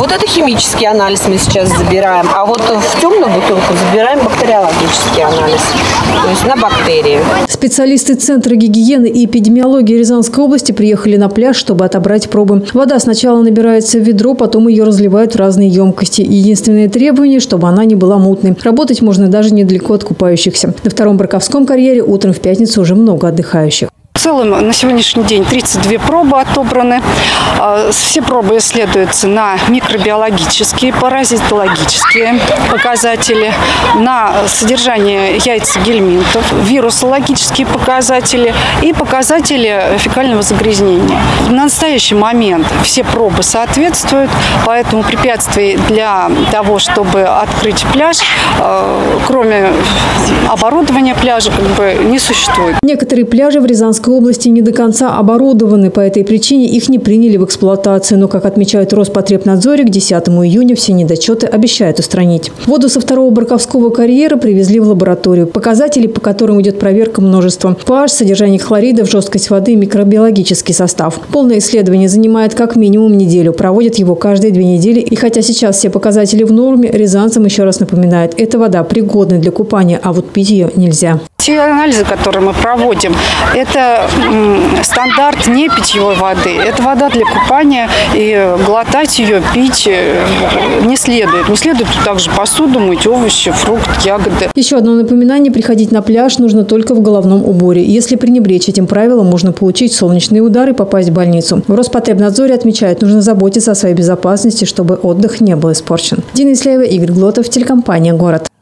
Вот это химический анализ мы сейчас забираем, а вот в темную бутылку забираем бактериологический анализ, то есть на бактерии. Специалисты Центра гигиены и эпидемиологии Рязанской области приехали на пляж, чтобы отобрать пробы. Вода сначала набирается в ведро, потом ее разливают в разные емкости. Единственное требование, чтобы она не была мутной. Работать можно даже недалеко от купающихся. На втором Барковском карьере утром в пятницу уже много отдыхающих. В целом на сегодняшний день 32 пробы отобраны. Все пробы исследуются на микробиологические, паразитологические показатели, на содержание яиц и гельминтов, вирусологические показатели и показатели фекального загрязнения. На настоящий момент все пробы соответствуют, поэтому препятствий для того, чтобы открыть пляж, кроме оборудования пляжа, не существует. Некоторые пляжи в Рязанской области не до конца оборудованы. По этой причине их не приняли в эксплуатацию. Но, как отмечают в Роспотребнадзоре, к 10 июня все недочеты обещают устранить. Воду со второго Барковского карьера привезли в лабораторию. Показатели, по которым идет проверка, множество. pH, содержание хлоридов, жесткость воды, микробиологический состав. Полное исследование занимает как минимум неделю. Проводят его каждые 2 недели. И хотя сейчас все показатели в норме, рязанцам еще раз напоминают, эта вода пригодна для купания, а вот пить ее нельзя. Те анализы, которые мы проводим, это стандарт не питьевой воды. Это вода для купания, и глотать ее, пить не следует. Не следует также посуду мыть, овощи, фрукты, ягоды. Еще одно напоминание: приходить на пляж нужно только в головном уборе. Если пренебречь этим правилом, можно получить солнечные удары и попасть в больницу. В Роспотребнадзоре отмечают, нужно заботиться о своей безопасности, чтобы отдых не был испорчен. Дина Исляева, Игорь Глотов, телекомпания «Город».